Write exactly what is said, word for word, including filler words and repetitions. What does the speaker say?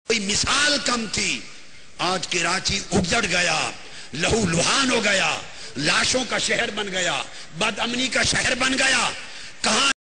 कोई मिसाल कम थी। आज कराची उजड़ गया, लहू लुहान हो गया, लाशों का शहर बन गया, बदअमनी का शहर बन गया। कहां